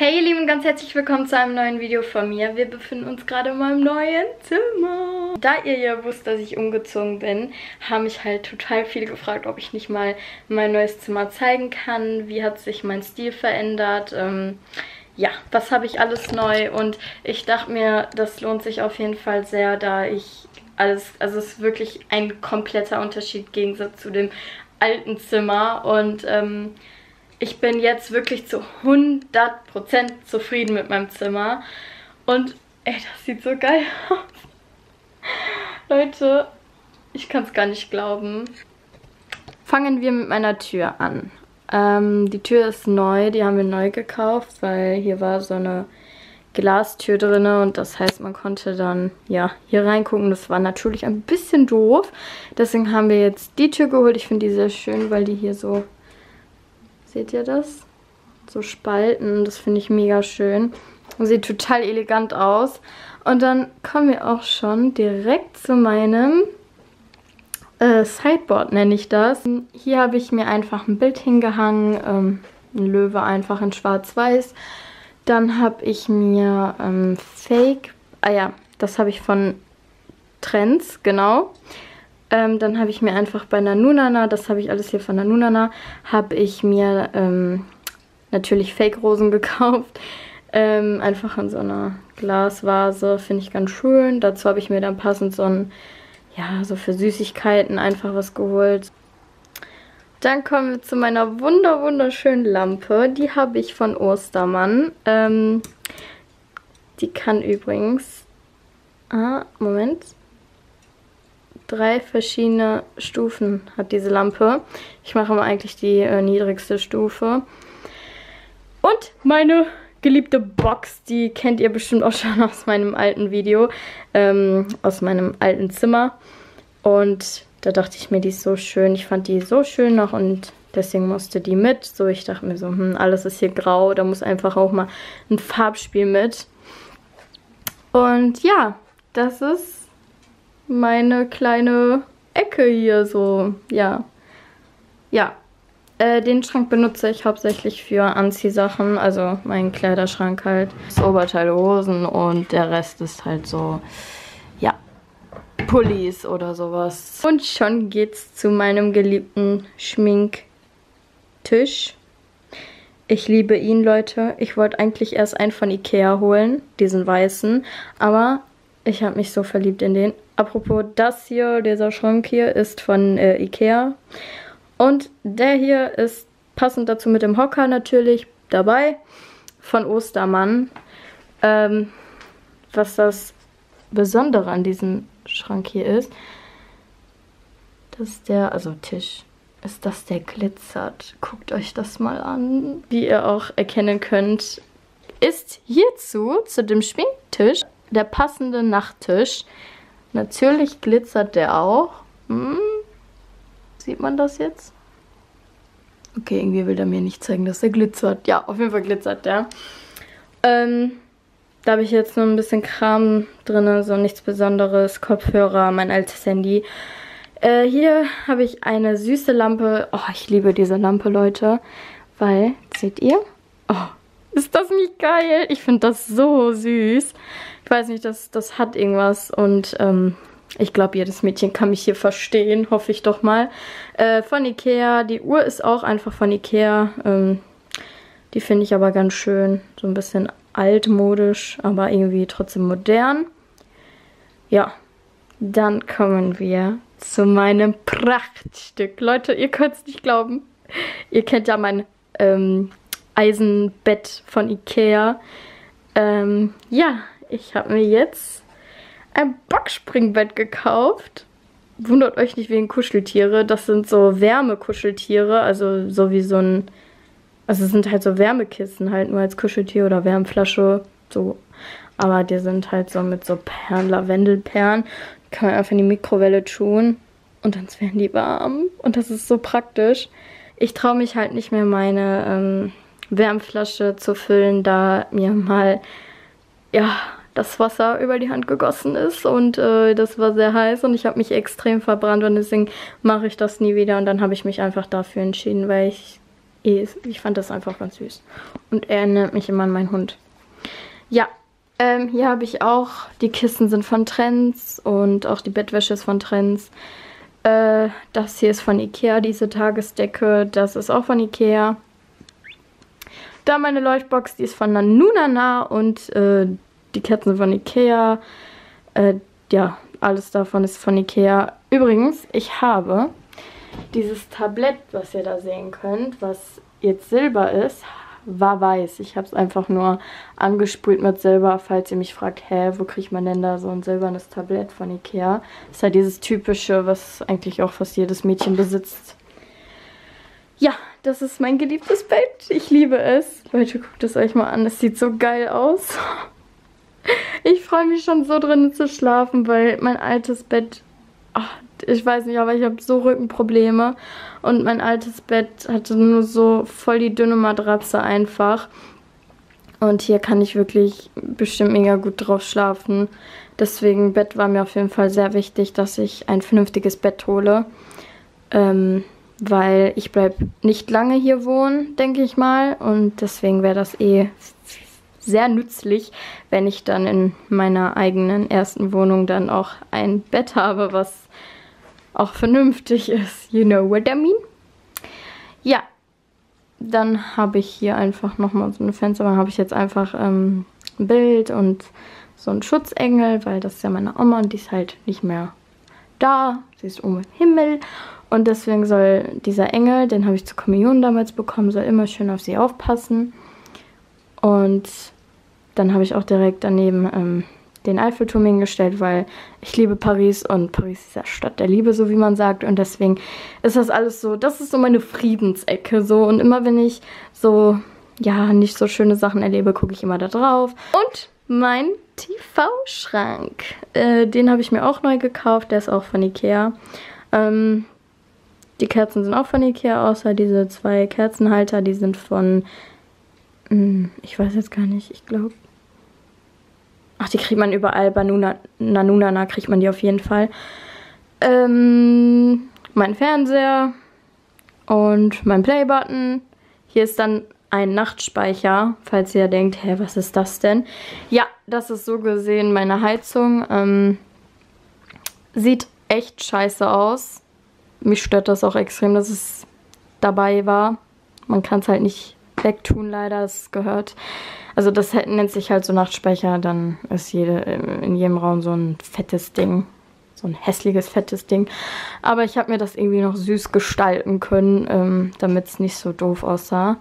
Hey ihr Lieben, ganz herzlich willkommen zu einem neuen Video von mir. Wir befinden uns gerade in meinem neuen Zimmer. Da ihr ja wusst, dass ich umgezogen bin, haben mich halt total viele gefragt, ob ich nicht mal mein neues Zimmer zeigen kann. Wie hat sich mein Stil verändert? Ja, was habe ich alles neu? Und ich dachte mir, das lohnt sich auf jeden Fall sehr, da ich alles, also es ist wirklich ein kompletter Unterschied im Gegensatz zu dem alten Zimmer. Und ich bin jetzt wirklich zu 100% zufrieden mit meinem Zimmer. Und ey, das sieht so geil aus. Leute, ich kann es gar nicht glauben. Fangen wir mit meiner Tür an. Die Tür ist neu, die haben wir neu gekauft, weil hier war so eine Glastür drin und das heißt, man konnte dann ja hier reingucken. Das war natürlich ein bisschen doof. Deswegen haben wir jetzt die Tür geholt. Ich finde die sehr schön, weil die hier so... Seht ihr das? So Spalten, das finde ich mega schön. Sieht total elegant aus. Und dann kommen wir auch schon direkt zu meinem Sideboard, nenne ich das. Hier habe ich mir einfach ein Bild hingehangen, ein Löwe einfach in schwarz-weiß. Dann habe ich mir das habe ich von Trends, genau. Dann habe ich mir einfach bei Nanunana, das habe ich alles hier von Nanunana, habe ich mir natürlich Fake-Rosen gekauft. Einfach in so einer Glasvase, finde ich ganz schön. Dazu habe ich mir dann passend so ein, ja, so für Süßigkeiten einfach was geholt. Dann kommen wir zu meiner wunderschönen Lampe. Die habe ich von Ostermann. Die kann übrigens... Moment... 3 verschiedene Stufen hat diese Lampe. Ich mache mal eigentlich die niedrigste Stufe. Und meine geliebte Box, die kennt ihr bestimmt auch schon aus meinem alten Video, aus meinem alten Zimmer. Und da dachte ich mir, die ist so schön. Ich fand die so schön noch und deswegen musste die mit. So, ich dachte mir so, alles ist hier grau, da muss einfach auch mal ein Farbspiel mit. Und ja, das ist meine kleine Ecke hier so, ja. Ja, den Schrank benutze ich hauptsächlich für Anziehsachen, also meinen Kleiderschrank halt. Das Oberteil, Hosen und der Rest ist halt so, ja, Pullis oder sowas. Und schon geht's zu meinem geliebten Schminktisch. Ich liebe ihn, Leute. Ich wollte eigentlich erst einen von Ikea holen, diesen weißen, aber ich habe mich so verliebt in den. Apropos, das hier, dieser Schrank hier, ist von Ikea. Und der hier ist passend dazu mit dem Hocker natürlich dabei, von Ostermann. Was das Besondere an diesem Schrank hier ist, dass der, also Tisch, ist, dass der glitzert. Guckt euch das mal an. Wie ihr auch erkennen könnt, ist hierzu, zu dem Schminktisch, der passende Nachttisch. Natürlich glitzert der auch. Sieht man das jetzt? Okay, irgendwie will der mir nicht zeigen, dass der glitzert. Ja, auf jeden Fall glitzert der. Da habe ich jetzt nur ein bisschen Kram drin, so nichts Besonderes. Kopfhörer, mein altes Handy. Hier habe ich eine süße Lampe. Oh, ich liebe diese Lampe, Leute. Weil, seht ihr? Oh, ist das nicht geil? Ich finde das so süß. Ich weiß nicht, das hat irgendwas und ich glaube, jedes Mädchen kann mich hier verstehen, hoffe ich doch mal. Von Ikea, die Uhr ist auch einfach von Ikea. Die finde ich aber ganz schön, so ein bisschen altmodisch, aber irgendwie trotzdem modern. Ja, dann kommen wir zu meinem Prachtstück. Leute, ihr könnt es nicht glauben. Ihr kennt ja mein Eisenbett von Ikea. Ja, ich habe mir jetzt ein Boxspringbett gekauft. Wundert euch nicht wegen Kuscheltiere. Das sind so Wärmekuscheltiere. Also so wie so ein... Also es sind halt so Wärmekissen halt nur als Kuscheltier oder Wärmflasche. So. Aber die sind halt so mit so Perlen, Lavendelperlen. Kann man einfach in die Mikrowelle tun. Und dann werden die warm. Und das ist so praktisch. Ich traue mich halt nicht mehr meine Wärmflasche zu füllen, da mir mal... ja, das Wasser über die Hand gegossen ist und das war sehr heiß und ich habe mich extrem verbrannt und deswegen mache ich das nie wieder und dann habe ich mich einfach dafür entschieden, weil ich Ich fand das einfach ganz süß. Und er erinnert mich immer an meinen Hund. Ja, hier habe ich auch, die Kissen sind von Trends und auch die Bettwäsche ist von Trends. Das hier ist von Ikea, diese Tagesdecke, das ist auch von Ikea. Da meine Leuchtbox, die ist von Nanunana und die Kerzen von Ikea. Ja, alles davon ist von Ikea. Übrigens, ich habe dieses Tablett, was ihr da sehen könnt, was jetzt Silber ist, war weiß. Ich habe es einfach nur angesprüht mit Silber, falls ihr mich fragt, hä, wo kriegt man denn da so ein silbernes Tablett von Ikea? Das ist halt dieses typische, was eigentlich auch fast jedes Mädchen besitzt. Ja, das ist mein geliebtes Bett. Ich liebe es. Leute, guckt es euch mal an. Es sieht so geil aus. Ich freue mich schon so drin zu schlafen, weil mein altes Bett... Ach, ich weiß nicht, aber ich habe so Rückenprobleme. Und mein altes Bett hatte nur so voll die dünne Matratze einfach. Und hier kann ich wirklich bestimmt mega gut drauf schlafen. Deswegen, Bett war mir auf jeden Fall sehr wichtig, dass ich ein vernünftiges Bett hole. Weil ich bleibe nicht lange hier wohnen, denke ich mal. Und deswegen wäre das sehr nützlich, wenn ich dann in meiner eigenen ersten Wohnung dann auch ein Bett habe, was auch vernünftig ist. You know what I mean? Ja, dann habe ich hier einfach nochmal so eine Fenster. Dann habe ich jetzt einfach ein Bild und so einen Schutzengel, weil das ist ja meine Oma und die ist halt nicht mehr da. Sie ist oben im Himmel. Und deswegen soll dieser Engel, den habe ich zur Kommunion damals bekommen, soll immer schön auf sie aufpassen. Und dann habe ich auch direkt daneben den Eiffelturm hingestellt, weil ich liebe Paris und Paris ist ja Stadt der Liebe, so wie man sagt. Und deswegen ist das alles so, das ist so meine Friedensecke. So. Und immer wenn ich so, ja, nicht so schöne Sachen erlebe, gucke ich immer da drauf. Und mein TV-Schrank, den habe ich mir auch neu gekauft, der ist auch von Ikea. Die Kerzen sind auch von Ikea, außer diese 2 Kerzenhalter, die sind von, ich weiß jetzt gar nicht, ich glaube, ach, die kriegt man überall, bei Nanunana kriegt man die auf jeden Fall. Mein Fernseher und mein Playbutton. Hier ist dann ein Nachtspeicher, falls ihr denkt, hä, was ist das denn? Ja, das ist so gesehen meine Heizung. Sieht echt scheiße aus. Mich stört das auch extrem, dass es dabei war. Man kann es halt nicht wegtun, leider. Es gehört. Also das nennt sich halt so Nachtspeicher. Dann ist in jedem Raum so ein fettes Ding. So ein hässliches, fettes Ding. Aber ich habe mir das irgendwie noch süß gestalten können, damit es nicht so doof aussah.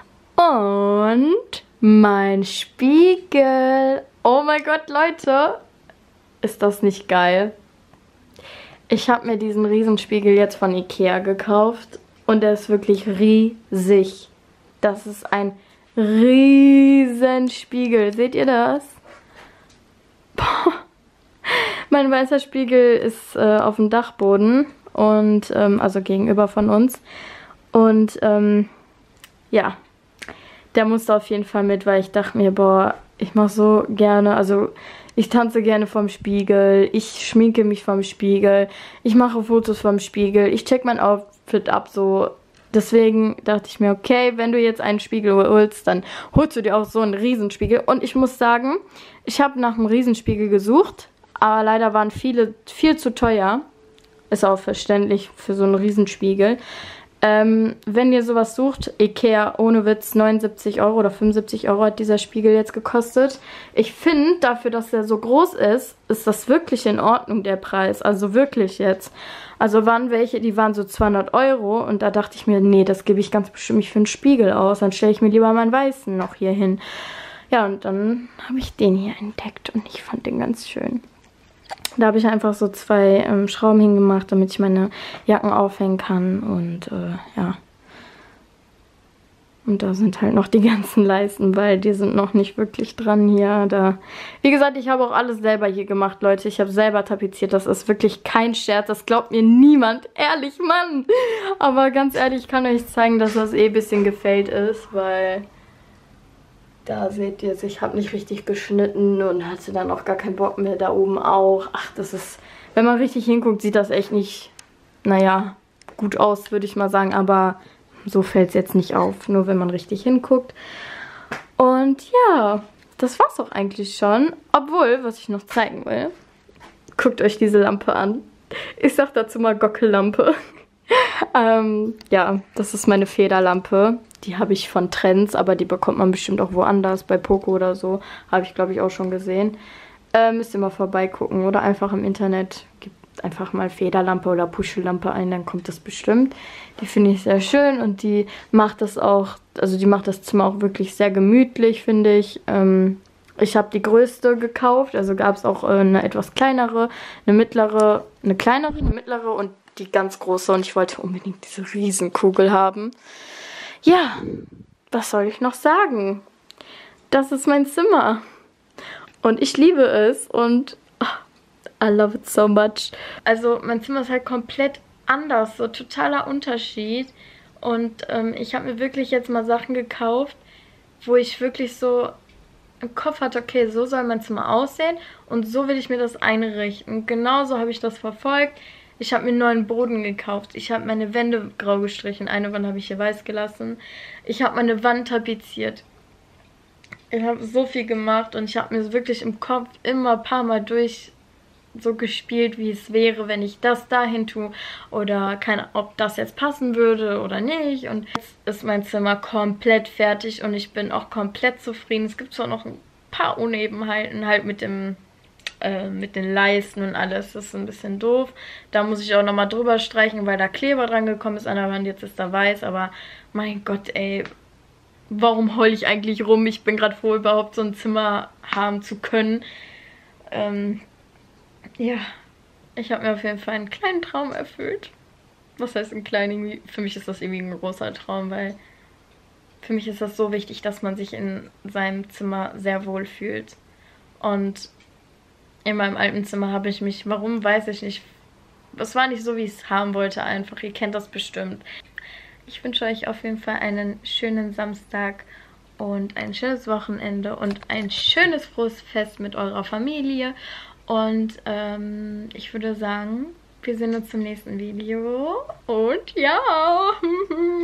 Und mein Spiegel. Oh mein Gott, Leute. Ist das nicht geil? Ich habe mir diesen Riesenspiegel jetzt von Ikea gekauft und der ist wirklich riesig. Das ist ein Riesenspiegel. Seht ihr das? Boah. Mein weißer Spiegel ist auf dem Dachboden und also gegenüber von uns. Und ja, der musste auf jeden Fall mit, weil ich dachte mir, boah, ich mache so gerne, also ich tanze gerne vorm Spiegel, ich schminke mich vorm Spiegel, ich mache Fotos vorm Spiegel, ich check mein Outfit ab, so. Deswegen dachte ich mir, okay, wenn du jetzt einen Spiegel holst, dann holst du dir auch so einen Riesenspiegel. Und ich muss sagen, ich habe nach einem Riesenspiegel gesucht, aber leider waren viele viel zu teuer. Ist auch verständlich für so einen Riesenspiegel. Wenn ihr sowas sucht, Ikea, ohne Witz, 79 Euro oder 75 Euro hat dieser Spiegel jetzt gekostet. Ich finde, dafür, dass er so groß ist, ist das wirklich in Ordnung, der Preis. Also wirklich jetzt. Also waren welche, die waren so 200 Euro und da dachte ich mir, nee, das gebe ich ganz bestimmt nicht für einen Spiegel aus. Dann stelle ich mir lieber meinen weißen noch hier hin. Ja, und dann habe ich den hier entdeckt und ich fand den ganz schön. Da habe ich einfach so 2 Schrauben hingemacht, damit ich meine Jacken aufhängen kann. Und ja. Und da sind halt noch die ganzen Leisten, weil die sind noch nicht wirklich dran hier. Da. Wie gesagt, ich habe auch alles selber hier gemacht, Leute. Ich habe selber tapeziert. Das ist wirklich kein Scherz. Das glaubt mir niemand. Ehrlich, Mann. Aber ganz ehrlich, ich kann euch zeigen, dass das ein bisschen gefällt ist, weil... Da seht ihr, ich habe nicht richtig geschnitten und hatte dann auch gar keinen Bock mehr, da oben auch. Ach, das ist, wenn man richtig hinguckt, sieht das echt nicht, naja, gut aus, würde ich mal sagen. Aber so fällt es jetzt nicht auf, nur wenn man richtig hinguckt. Und ja, das war's auch eigentlich schon. Obwohl, was ich noch zeigen will, guckt euch diese Lampe an. Ich sag dazu mal Gockellampe. Ja, das ist meine Federlampe. Die habe ich von Trends, aber die bekommt man bestimmt auch woanders, bei Poco oder so. Habe ich, glaube ich, auch schon gesehen. Müsst ihr mal vorbeigucken oder einfach im Internet. Gebt einfach mal Federlampe oder Puschellampe ein, dann kommt das bestimmt. Die finde ich sehr schön und die macht das auch, also die macht das Zimmer auch wirklich sehr gemütlich, finde ich. Ich habe die größte gekauft, also gab es auch eine etwas kleinere, eine mittlere, eine kleinere, eine mittlere und die ganz große. Und ich wollte unbedingt diese Riesenkugel haben. Ja, was soll ich noch sagen? Das ist mein Zimmer. Und ich liebe es und I love it so much. Also mein Zimmer ist halt komplett anders, so totaler Unterschied. Und ich habe mir wirklich jetzt mal Sachen gekauft, wo ich wirklich so im Kopf hatte, okay, so soll mein Zimmer aussehen und so will ich mir das einrichten. Und genauso habe ich das verfolgt. Ich habe mir einen neuen Boden gekauft. Ich habe meine Wände grau gestrichen. Eine Wand habe ich hier weiß gelassen. Ich habe meine Wand tapeziert. Ich habe so viel gemacht und ich habe mir wirklich im Kopf immer ein paar Mal durch so gespielt, wie es wäre, wenn ich das dahin tue oder keine, ob das jetzt passen würde oder nicht. Und jetzt ist mein Zimmer komplett fertig und ich bin auch komplett zufrieden. Es gibt zwar noch ein paar Unebenheiten halt mit den Leisten und alles. Das ist ein bisschen doof. Da muss ich auch nochmal drüber streichen, weil da Kleber dran gekommen ist an der Wand. Jetzt ist da weiß, aber mein Gott, ey, warum heule ich eigentlich rum? Ich bin gerade froh, überhaupt so ein Zimmer haben zu können. Ja, ich habe mir auf jeden Fall einen kleinen Traum erfüllt. Was heißt ein kleiner? Für mich ist das irgendwie ein großer Traum, weil für mich ist das so wichtig, dass man sich in seinem Zimmer sehr wohl fühlt. Und in meinem alten Zimmer habe ich mich, warum, weiß ich nicht. Es war nicht so, wie ich es haben wollte einfach. Ihr kennt das bestimmt. Ich wünsche euch auf jeden Fall einen schönen Samstag und ein schönes Wochenende und ein schönes, frohes Fest mit eurer Familie. Und ich würde sagen, wir sehen uns zum nächsten Video. Und ja,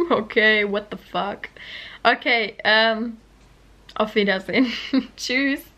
okay, what the fuck. Okay, auf Wiedersehen. Tschüss.